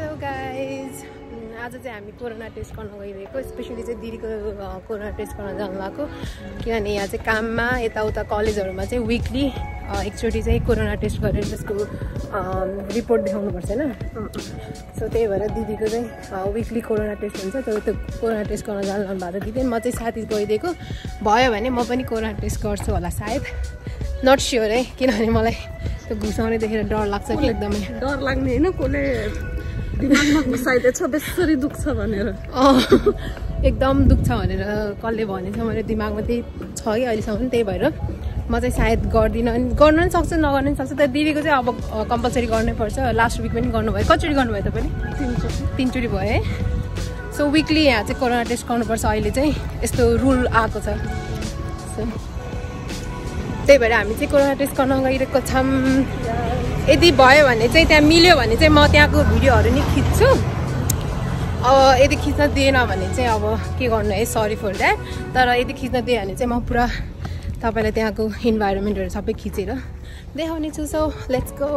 Hello guys, आज चाहिँ हामी कोरोना टेस्ट गर्न गइरहेको, स्पेसली चाहिँ दिदीको कोरोना टेस्ट गर्न जानु भएको। किनभने यहाँ चाहिँ काममा यताउता कलेजहरूमा चाहिँ विकली एकचोटि चाहिँ कोरोना टेस्ट गरेर त्यसको रिपोर्ट देखाउनुपर्छ हैन। सो त्यही भएर दिदीको चाहिँ विकली कोरोना टेस्ट हुन्छ। त्यो कोरोना टेस्ट गर्न जानु भएको दिदी, म चाहिँ साथी गइदिएको। भयो भने म पनि कोरोना टेस्ट गर्छु होला सायद, नट स्योर है। किनभने मलाई त्यो घुसाउने देखेर डर लाग्छ कि, एकदमै डर लाग्ने हैन, कोले दिमागमा घुसाइदिएछ बेसरी दुख्छ भनेर। एकदम दुख्छ भनेर कसले भनेछ, मेरो दिमागमा त्यही छ कि अहिलेसम्म। त्यही भएर म चाहिँ सायद गर्दिनँ, अनि गर्न पनि सक्छु नगर्नु पनि सक्छु। तर दिदीको चाहिँ अब कम्पलसरी गर्नै पर्छ। लास्ट विक पनि गर्नुभयो। कतिचोटि गर्नुभयो तपाईँले? 3 चोटि भयो है। सो विकली यहाँ चाहिँ कोरोना टेस्ट गर्नुपर्छ। अहिले चाहिँ यस्तो रुल आएको छ। सो त्यही भएर हामी चाहिँ कोरोना टेस्ट गर्न गइरहेको छौँ। यदि भयो भने चाहिँ त्यहाँ मिल्यो भने चाहिँ म त्यहाँको भिडियोहरू नि खिच्छु। अब यदि खिच्न दिएन भने चाहिँ अब के गर्नु है, सरी फर द्याट। तर यदि खिच्न दियो भने चाहिँ म पुरा तपाईँलाई त्यहाँको इन्भाइरोमेन्टहरू सबै खिचेर देखाउने छु। So let's go.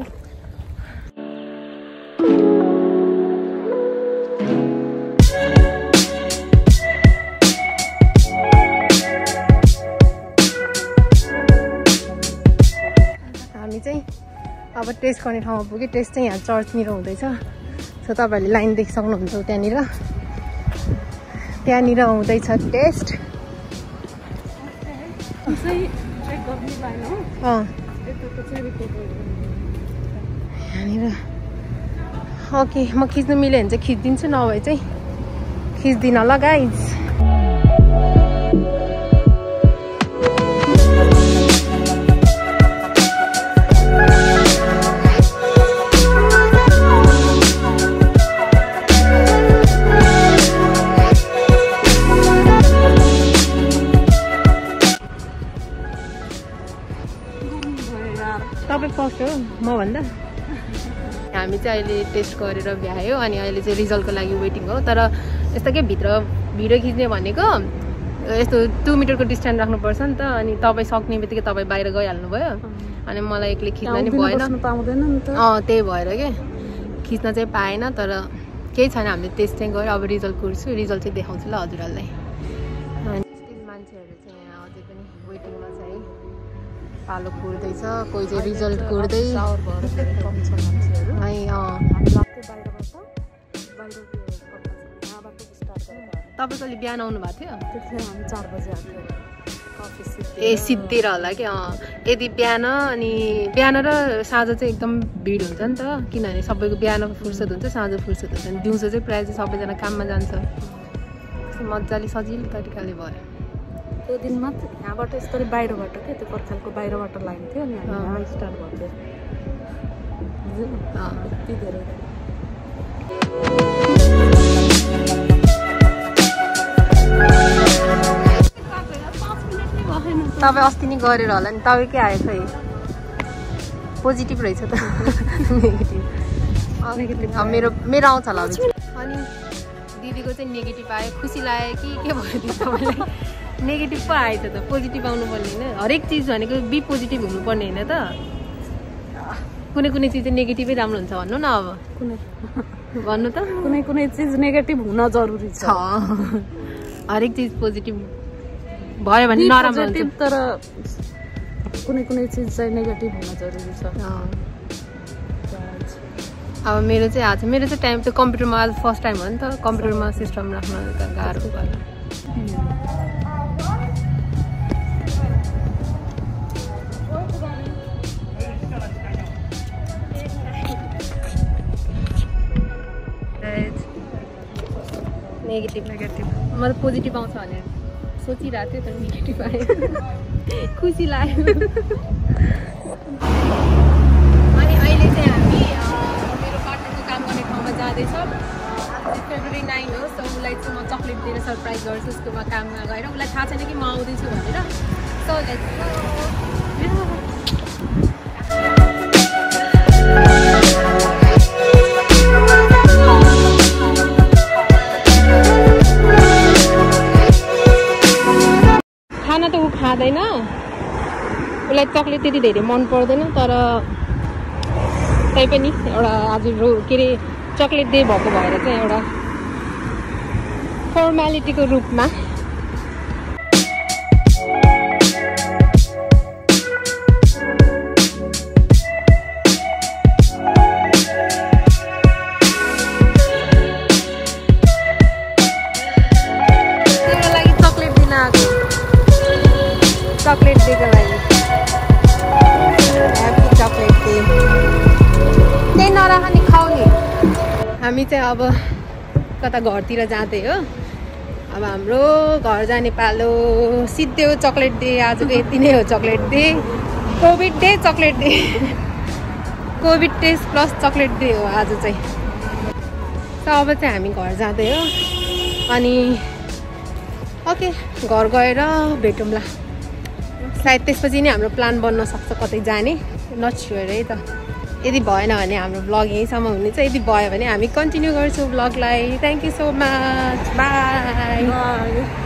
हामी चाहिँ अब टेस्ट गर्ने ठाउँमा पुग्यो। टेस्ट चाहिँ यहाँ चर्चनिर हुँदैछ। सो तपाईँहरूले लाइन देखिसक्नुहुन्छ त्यहाँनिर हुँदैछ टेस्ट। यहाँनिर ओके, म खिच्नु मिल्यो भने चाहिँ खिचिदिन्छु, नभए चाहिँ खिच्दिनँ ल गाइज। तपाईँ फर्स्ट हो म भन्दा। हामी चाहिँ अहिले टेस्ट गरेर भ्यायो, अनि अहिले चाहिँ रिजल्टको लागि वेटिङ हो। तर यस्तो के भित्र भिडियो खिच्ने भनेको यस्तो 2 मिटरको डिस्टेन्स राख्नुपर्छ नि त। अनि तपाईँ सक्ने बित्तिकै तपाईँ बाहिर गइहाल्नु भयो, अनि मलाई एक्लै खिच्न नि भएन। त्यही भएर के खिच्न चाहिँ पाएन। तर केही छैन, हामीले टेस्ट चाहिँ गऱ्यो। अब रिजल्ट कुर्छु, रिजल्ट चाहिँ देखाउँछु ल हजुरहरूलाई। मान्छेहरू चाहिँ यहाँ अझै पनि वेटिङमा छ है। पालो कुर्दैछ, कोही चाहिँ रिजल्ट कुर्दै है। तपाईँ कहिले बिहान आउनु भएको थियो? 4 बजे आएको ए सिद्धेर होला कि। यदि बिहान अनि बिहान र साँझ चाहिँ एकदम भिड हुन्छ नि त। किनभने सबैको बिहान फुर्सद हुन्छ, साँझ फुर्सद हुन्छ। अनि दिउँसो चाहिँ प्रायः चाहिँ सबैजना काममा जान्छ। मजाले सजिलो तरिकाले भयो। त्यो दिन मात्र यहाँबाट यस्तरी बाहिरबाट के त्यो पर्खालको बाहिरबाट लाइन थियो, अनि यहाँ स्टार्ट भयो। तपाईँ अस्ति नै गरेर होला नि। तपाईँ के आयो खै? पोजिटिभ रहेछ त। नेगेटिभ मेरो आउँछ होला। अनि दिदीको चाहिँ नेगेटिभ आयो, खुसी लाग्यो कि के भयो दिदी तपाईँलाई? नेगेटिभ पो आएछ त, पोजिटिभ आउनु पर्ने होइन। हरेक चिज भनेको बी पोजिटिभ हुनुपर्ने होइन त। कुनै कुनै चिज चाहिँ नेगेटिभै राम्रो हुन्छ भन्नु न। अब भन्नु त, कुनै चिज नेगेटिभ हुन जरुरी छ। हरेक चिज पोजिटिभ भयो भने नराम्रो हुन्छ। तर कुनै चिज चाहिँ नेगेटिभ हुन जरुरी छ। अब मेरो चाहिँ आज टाइम त कम्प्युटरमा आज फर्स्ट टाइम हो नि त। कम्प्युटरमा सिस्टम राख्न गाह्रो भयो। नेगेटिभ मतलब पोजिटिभ आउँछ भनेर सोचिरहेको थियो, तर नेगेटिभ आयो। खुसी लाग्यो। अनि अहिले चाहिँ हामी मेरो पार्टनरको काम गर्ने ठाउँमा जाँदैछौँ। आज February 9 हो। सो उसलाई चाहिँ म चक्लेट दिएर सरप्राइज गर्छु। उसकोमा काममा गएर उसलाई थाहा छैन कि म आउँदैछु भनेर। So let's go. खाना त ऊ खाँदैन, उसलाई चक्लेट त्यति धेरै मन पर्दैन। तर तैपनि एउटा आज के अरे चक्लेट डे भएको भएर चाहिँ एउटा फर्मालिटीको रूपमा चकलेट दिएको लागि ह्याप्पी चकलेट डे त्यही नराख नि खाऊ नि हामी चाहिँ अब कता घरतिर जाँदै हो अब हाम्रो घर जाने पालो सिद्धो चकलेट डे आजको यति नै हो chocolate day covid day chocolate day covid day plus chocolate day हो आज चाहिँ अब चाहिँ हामी घर जाँदै हो अनि ओके घर गएर भेटौँला सायद त्यसपछि नै हाम्रो प्लान बन्न सक्छ कतै जाने नट स्योर है त यदि भएन भने हाम्रो ब्लग यहीँसम्म हुनेछ यदि भयो भने हामी कन्टिन्यू गर्छौँ ब्लगलाई thank you so much by